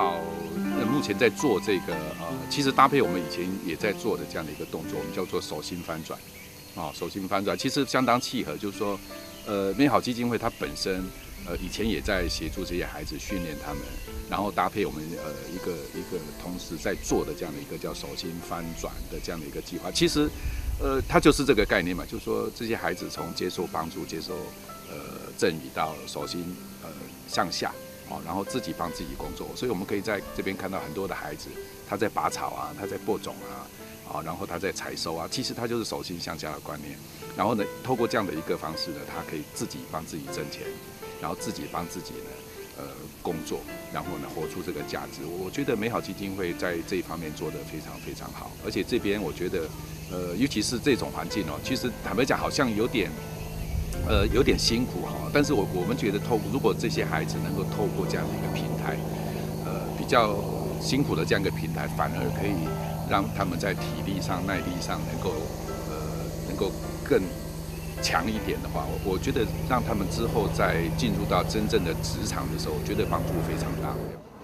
好目前在做这个其实搭配我们以前也在做的这样的一个动作，我们叫做手心翻转手心翻转其实相当契合，就是说美好基金会它本身以前也在协助这些孩子训练他们，然后搭配我们一个同时在做的这样的一个叫手心翻转的这样的一个计划，其实它就是这个概念嘛，就是说这些孩子从接受帮助、接受赠予到手心向下。然后自己帮自己工作，所以我们可以在这边看到很多的孩子，他在拔草啊，他在播种啊，然后他在采收啊，其实他就是手心向下的观念。然后呢，透过这样的一个方式呢，他可以自己帮自己挣钱，然后自己帮自己呢工作，然后呢活出这个价值。我觉得美好基金会在这一方面做得非常非常好，而且这边我觉得尤其是这种环境其实坦白讲好像有点辛苦但是我们觉得如果这些孩子能够透过这样的一个平台，比较辛苦的这样一个平台，反而可以让他们在体力上、耐力上能够更强一点的话，我觉得让他们之后在进入到真正的职场的时候，我觉得帮助非常大。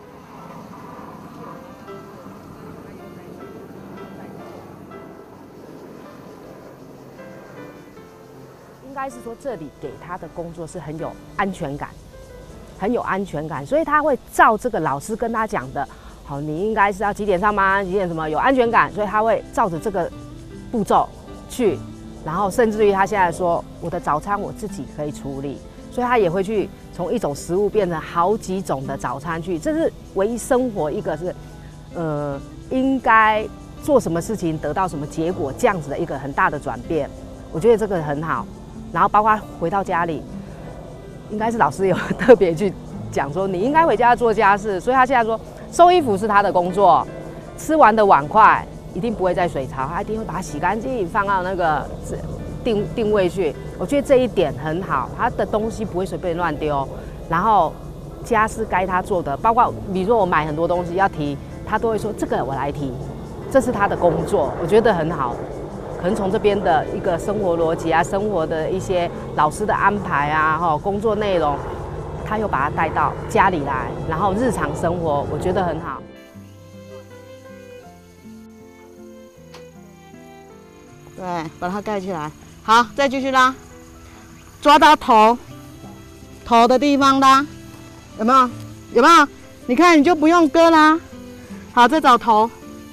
应该是说，这里给他的工作是很有安全感，所以他会照这个老师跟他讲的，好，你应该是要几点上班，几点什么有安全感，所以他会照着这个步骤去，然后甚至于他现在说，我的早餐我自己可以处理，所以他也会去从一种食物变成好几种的早餐去，这是唯一生活一个是，应该做什么事情得到什么结果这样子的一个很大的转变，我觉得这个很好。然后包括回到家里，应该是老师有特别去讲说，你应该回家做家事，所以他现在说收衣服是他的工作，吃完的碗筷一定不会在水槽，他一定会把它洗干净，放到那个定位去。我觉得这一点很好，他的东西不会随便乱丢，然后家事该他做的，包括比如说我买很多东西要提，他都会说这个我来提，这是他的工作，我觉得很好。可能从这边的一个生活逻辑啊，生活的一些老师的安排啊，工作内容，他又把它带到家里来，然后日常生活，我觉得很好。 对，把它盖起来。好，再继续拉，抓到头的地方拉，有没有？有没有？你看，你就不用割啦。好，再找头，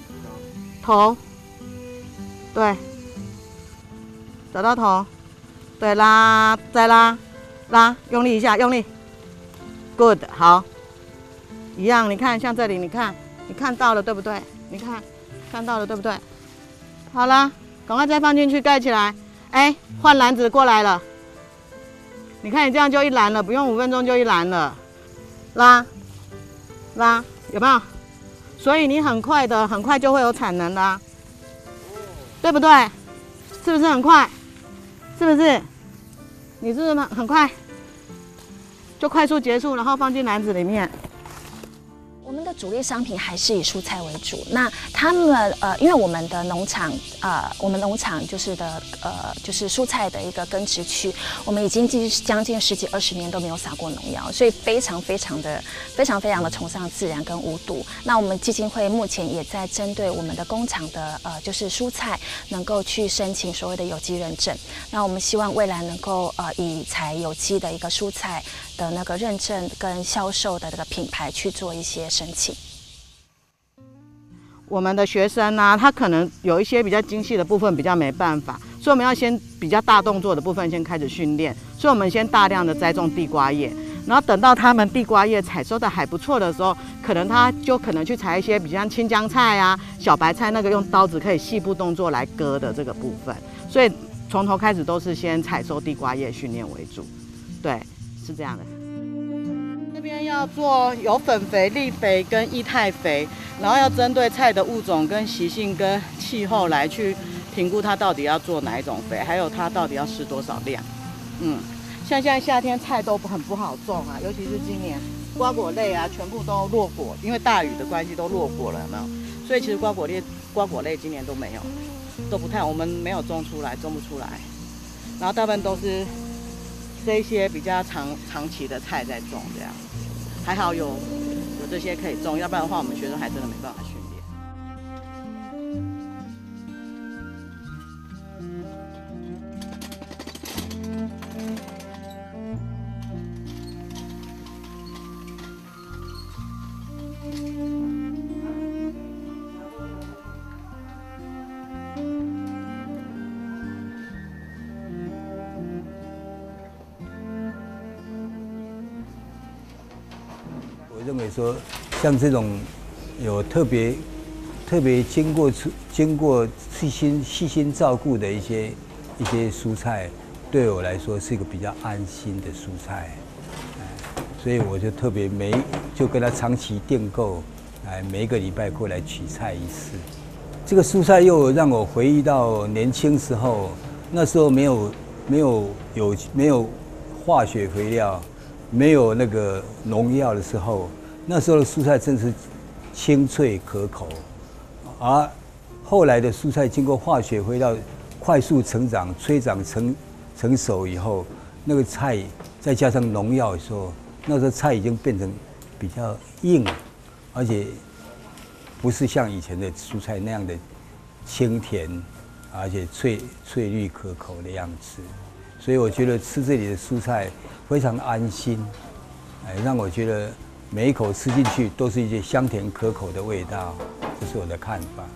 对。找到头，对，拉，再拉，用力一下，用力 ，good， 好，一样，你看，像这里，你看到了对不对？你看到了对不对？好了，赶快再放进去，盖起来。哎，换篮子过来了，你看你这样就一篮了，不用5分钟就一篮了，拉，有没有？所以你很快就会有产能啦，对不对？是不是很快？是不是？你是不是很快就快速结束，然后放进篮子里面？ 我们的主力商品还是以蔬菜为主。那他们因为我们的农场就是蔬菜的一个耕植区，我们已经将近10几20年都没有撒过农药，所以非常的崇尚自然跟无毒。那我们基金会目前也在针对我们的工厂的就是蔬菜能够去申请所谓的有机认证。那我们希望未来能够以采有机的一个蔬菜的那个认证跟销售的这个品牌去做一些申请。 我们的学生啊，他可能有一些比较精细的部分比较没办法，所以我们要先比较大动作的部分先开始训练。所以我们先大量的栽种地瓜叶，然后等到他们地瓜叶采收的还不错的时候，可能去采一些比较像青江菜啊、小白菜那个用刀子可以细部动作来割的这个部分。所以从头开始都是先采收地瓜叶训练为主，对，是这样的。这边要做有粉肥、粒肥跟液态肥，然后要针对菜的物种跟习性跟气候来去评估它到底要做哪一种肥，还有它到底要施多少量。像现在夏天菜都很不好种啊，尤其是今年瓜果类啊全部都落果，因为大雨的关系都落果了，有没有？所以其实瓜果类今年都没有，都不太，我们没有种不出来，然后大部分都是这些比较长期的菜在种这样。 还好有这些可以种，要不然的话，我们学生还真的没办法训练。 我认为说，像这种有特别经过细心照顾的一些蔬菜，对我来说是一个比较安心的蔬菜，所以我就特别就跟他长期订购，每一个礼拜过来取菜一次。这个蔬菜又让我回忆到年轻时候，那时候没有化学肥料。没有那个农药的时候，那时候的蔬菜真是清脆可口，而后来的蔬菜经过化学肥料快速成长、催长成熟以后，那个菜再加上农药的时候，那时候菜已经变成比较硬，而且不是像以前的蔬菜那样的清甜，而且翠绿可口的样子。所以我觉得吃这里的蔬菜非常安心，让我觉得每一口吃进去都是一些香甜可口的味道，这是我的看法。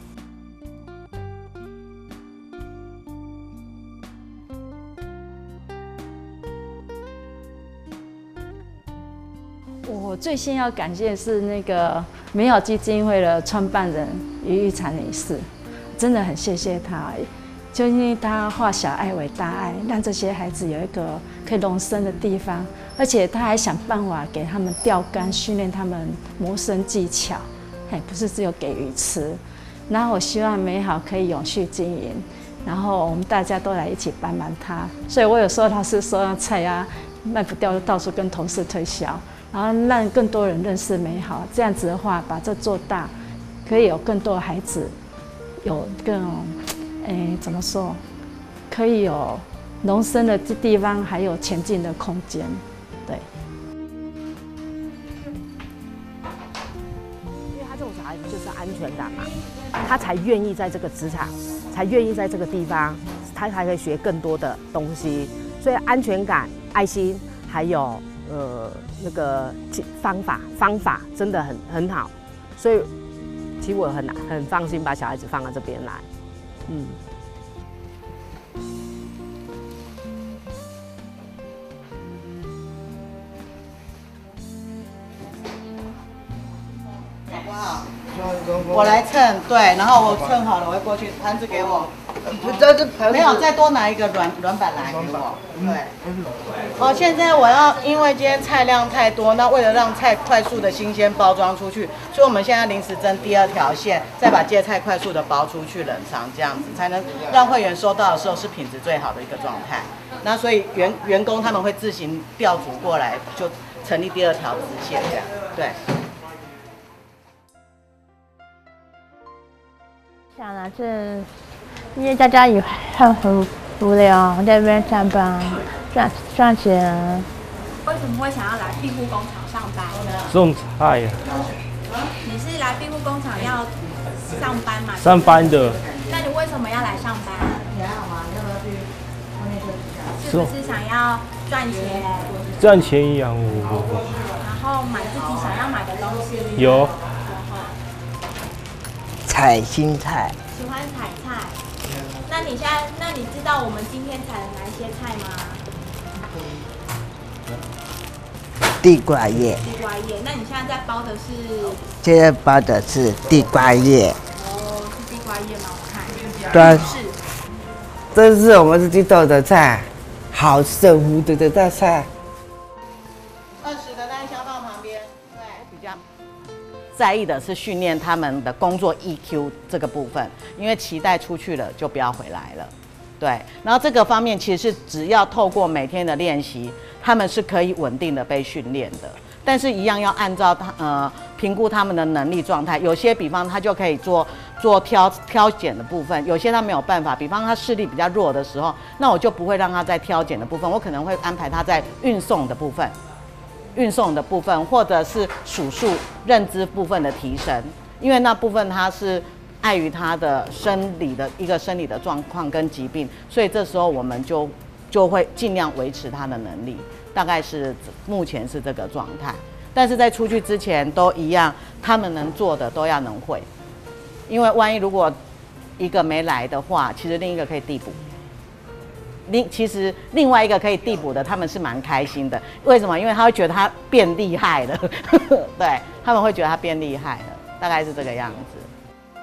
我最先要感谢是那个美好基金会的创办人于玉婵女士，真的很谢谢她。就因为他化小爱为大爱，让这些孩子有一个可以容身的地方，而且他还想办法给他们钓竿，训练他们谋生技巧，不是只有给鱼吃。然后我希望美好可以永续经营，然后我们大家都来一起帮忙他。所以我有时候老是说菜啊卖不掉，就到处跟同事推销，然后让更多人认识美好。这样子的话，把这做大，可以有更多的孩子有更。怎么说？可以有容身的地方，还有前进的空间，对。 因为他这种小孩子就是安全感嘛，他才愿意在这个职场，才愿意在这个地方，他才可以学更多的东西。所以安全感、爱心，还有那个方法真的很好。所以其实我很放心把小孩子放到这边来。 好不好？我来称，对，然后我称好了，我会过去，盘子给我。没有，再多拿一个软板来给我。对。现在我要，因为今天菜量太多，那为了让菜快速的新鲜包装出去，所以我们现在临时增第2条线，再把芥菜快速的包出去冷藏，这样子才能让会员收到的时候是品质最好的一个状态。那所以员工他们会自行调组过来，就成立第2条支线这样。对。 想的是，因为大家也很无聊，在这边上班赚钱。 为什么会想要来庇护工厂上班呢？ 种菜呀。 你是来庇护工厂要上班吗？ 上班的。 那你为什么要来上班？是不是想要赚钱？ 赚钱养我。 然后买自己想要买的东西。 有。 采青菜， 喜欢采菜。那你知道我们今天采了哪一些菜吗？ 地瓜叶。 地瓜叶。那你现在在包的是？ 现在包的是地瓜叶。 哦，是地瓜叶吗？我看。 对。是。这是我们自己种的菜，好省福的大菜。 20个单箱放旁边。对，比较。在意的是训练他们的工作 EQ 这个部分，因为期待出去了就不要回来了，对。然后这个方面其实是只要透过每天的练习，他们是可以稳定的被训练的。但是一样要按照评估他们的能力状态，有些比方他就可以做挑拣的部分，有些他没有办法，比方他视力比较弱的时候，那我就不会让他在挑拣的部分，我可能会安排他在运送的部分。 运送的部分，或者是数数认知部分的提升，因为那部分它是碍于他的生理的状况跟疾病，所以这时候我们就会尽量维持他的能力，大概是目前是这个状态。但是在出去之前都一样，他们能做的都要能会，因为万一如果一个没来的话，其实另一个可以递补。其实另外一个可以递补的，他们是蛮开心的。为什么？因为他会觉得他变厉害了，对，他们会觉得他变厉害了，大概是这个样子。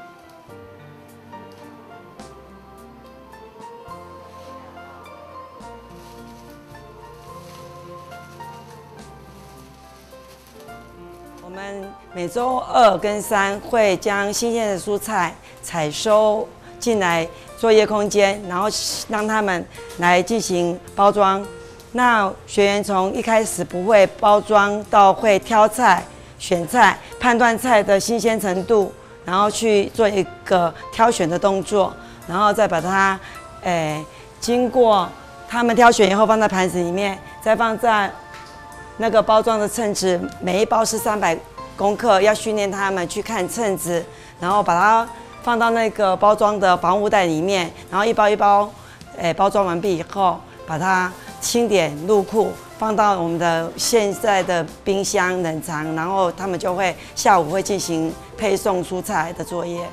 我们每周2跟3会将新鲜的蔬菜采收进来作业空间，然后让他们来进行包装。那学员从一开始不会包装到会挑菜、选菜、判断菜的新鲜程度，然后去做一个挑选的动作，然后再把它，经过他们挑选以后放在盘子里面，再放在那个包装的称值，每一包是300公克，要训练他们去看称值，然后把它放到那个包装的防护袋里面，然后一包一包，包装完毕以后，把它清点入库，放到我们的现在的冰箱冷藏，然后他们就会下午会进行配送蔬菜的作业。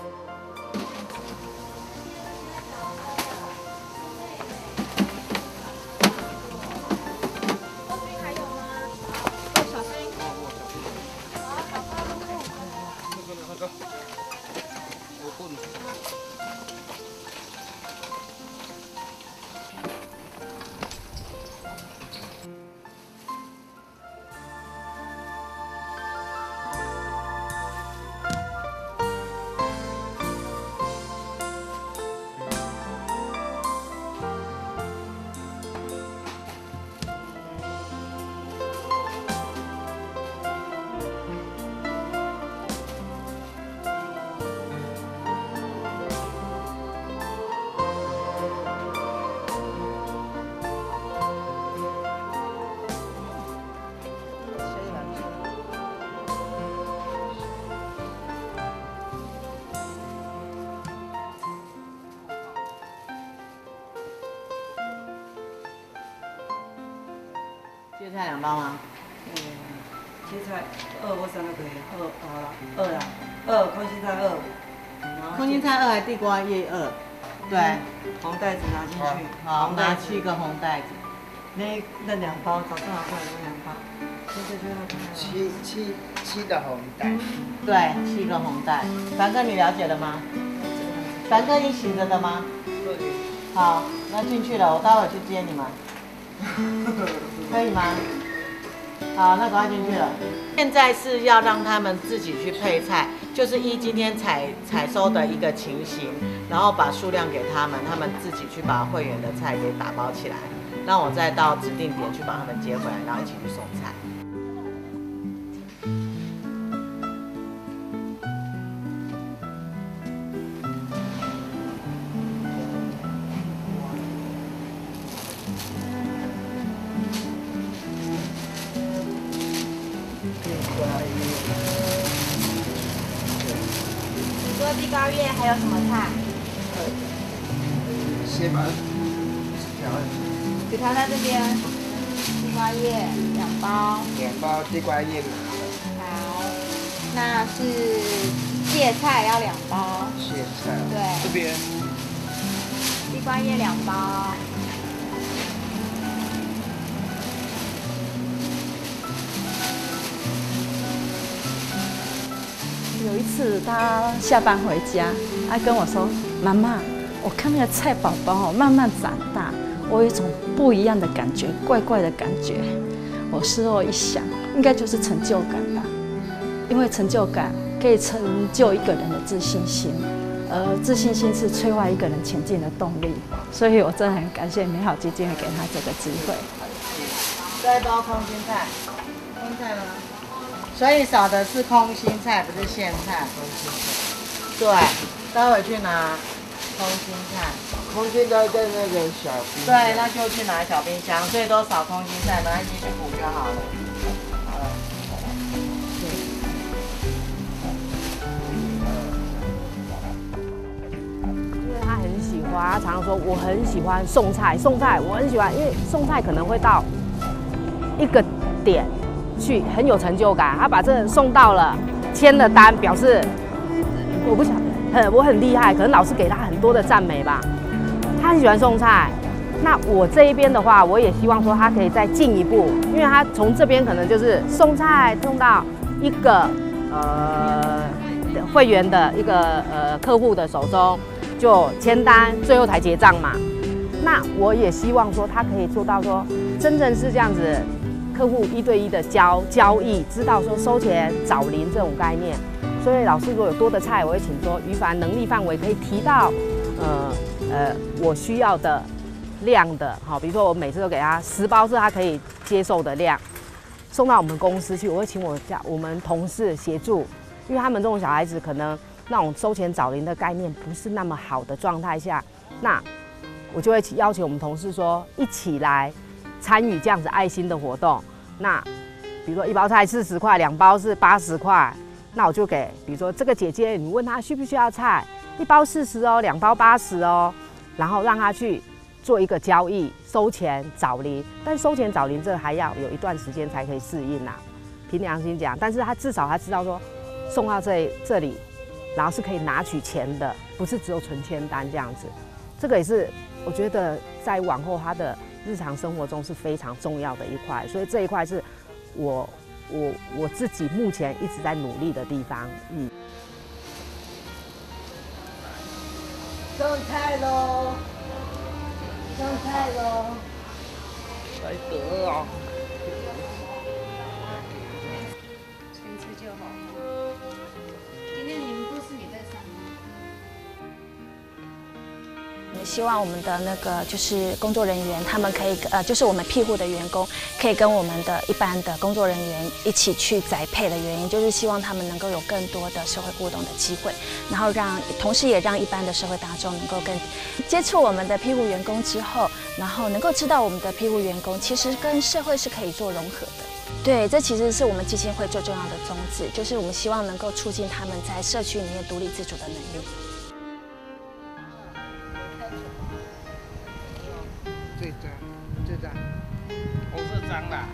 芥菜2包吗？ 芥菜2或3都可以，2好了，2空心菜2， 空心菜2还地瓜叶2，对， 红袋子拿进去， 好，拿7个红袋子， 那2包早上好看那2包，现在就要 7个红袋， 对，7个红袋。凡哥，你了解了吗？凡哥，你醒着的吗？好，那进去了，我待会去接你们。可以吗？好，那赶快进去了。现在是要让他们自己去配菜，就是依今天采收的一个情形，然后把数量给他们，他们自己去把会员的菜给打包起来，让我再到指定点去把他们接回来，然后一起去送菜。 除了地瓜叶还有什么菜？ 先把纸条在这边，地瓜叶2包 2包地瓜叶。 好，那是芥菜要2包。 芥菜。 对。 这边。 地瓜叶2包。 有一次他下班回家，他跟我说：“妈妈，我看那个菜宝宝哦慢慢长大，我有一种不一样的感觉，怪怪的感觉。”我事后一想，应该就是成就感吧，因为成就感可以成就一个人的自信心，而自信心是催化一个人前进的动力。所以我真的很感谢美好基金会给他这个机会。 再包空心菜，空心菜吗？所以少的是空心菜，不是苋菜。对，待会去拿空心菜。 空心菜在那个小冰箱。 对，那就去拿小冰箱，所以都少空心菜，拿一起去补就好了。 哇，他常常说我很喜欢送菜，我很喜欢，因为送菜可能会到一个点去很有成就感。他把这送到了，签了单，表示我不想，我很厉害，可能老师给他很多的赞美吧。他很喜欢送菜。那我这一边的话，我也希望说他可以再进一步，因为他从这边可能就是送菜送到一个会员的一个客户的手中就签单，最后才结账嘛。那我也希望说他可以做到说真正是这样子，客户1对1的交易，知道说收钱找零这种概念。所以老师如果有多的菜，我会请说于凡能力范围可以提到我需要的量的，好，比如说我每次都给他10包是他可以接受的量，送到我们公司去，我会请我们同事协助，因为他们这种小孩子可能那种收钱找零的概念不是那么好的状态下，那我就会邀请我们同事说一起来参与这样子爱心的活动。那比如说1包菜40块，2包是80块，那我就给，比如说这个姐姐，你问她需不需要菜，1包40哦，2包80哦，然后让她去做一个交易，收钱找零，但收钱找零这还要有一段时间才可以适应啦。凭良心讲，但是他至少他知道说送到这里，然后是可以拿取钱的，不是只有纯签单这样子。这个也是我觉得在往后他的日常生活中是非常重要的一块，所以这一块是我自己目前一直在努力的地方。 送菜喽！送菜喽！ 来得啊！ 先吃就好。今天你们不是也在上吗？ 我们希望我们的那个就是工作人员，他们可以就是我们庇护的员工，可以跟我们的一般的工作人员一起去宅配的原因，就是希望他们能够有更多的社会互动的机会，然后同时也让一般的社会大众能够更接触我们的庇护员工之后，然后能够知道我们的庇护员工其实跟社会是可以做融合的。对，这其实是我们基金会最重要的宗旨，就是我们希望能够促进他们在社区里面独立自主的能力。 最脏，红色脏啦。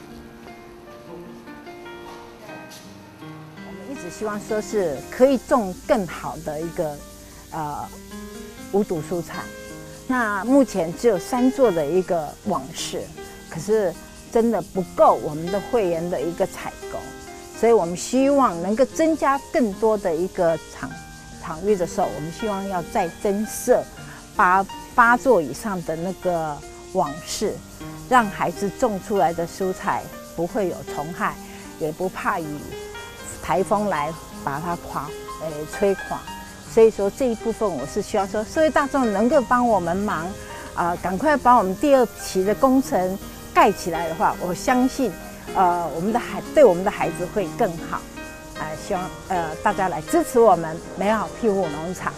我们一直希望说是可以种更好的一个无毒蔬菜。那目前只有3座的一个网室，可是真的不够我们的会员的一个采购，所以我们希望能够增加更多的一个场域的时候，我们希望要再增设8座以上的那个网室，让孩子种出来的蔬菜不会有虫害，也不怕雨台风来把它吹垮。所以说这一部分我是希望说社会大众能够帮我们忙，赶快把我们第2期的工程盖起来的话，我相信对我们的孩子会更好。希望大家来支持我们美好庇护农场。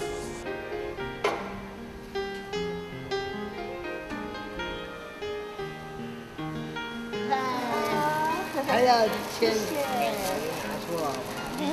还要签，拿错了。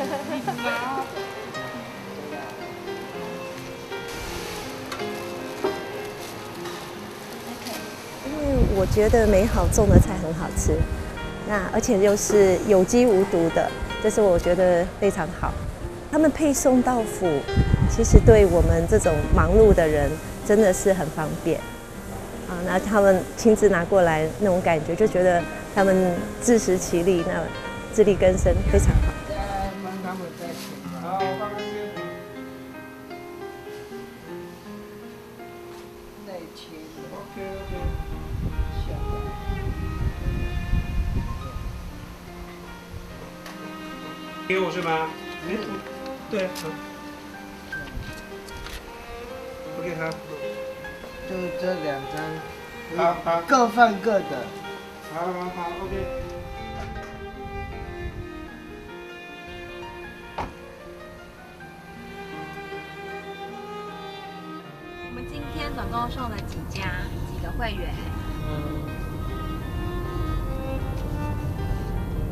因为我觉得美好种的菜很好吃，而且又是有机无毒的，这是我觉得非常好。他们配送到府，其实对我们这种忙碌的人真的是很方便。那他们亲自拿过来那种感觉，就觉得他们自食其力，那自力更生，非常好。 帮他们再签。好，帮他签。再签。OK。 给我是吗？对，好。OK， 好。 就这2张，好，各放各的。好 ，OK。 我们今天总共送了几个会员？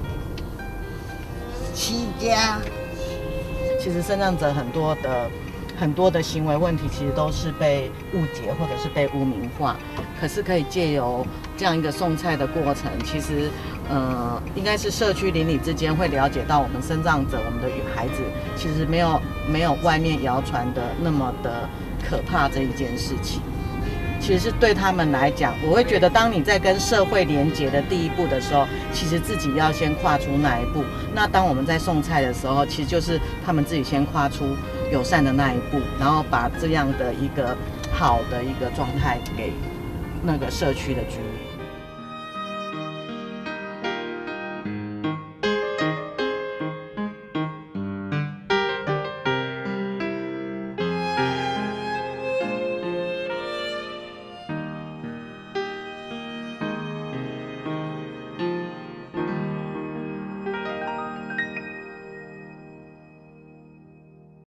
7家。其实身障者很多的很多的行为问题其实都是被误解或者是被污名化。可是可以借由这样一个送菜的过程，其实应该是社区邻里之间会了解到我们身障者，我们的孩子其实没有外面谣传的那么的可怕这一件事情。其实是对他们来讲，我会觉得当你在跟社会连结的第一步的时候，其实自己要先跨出那一步。那当我们在送菜的时候，其实就是他们自己先跨出友善的那一步，然后把这样的一个好的一个状态给那个社区的居民。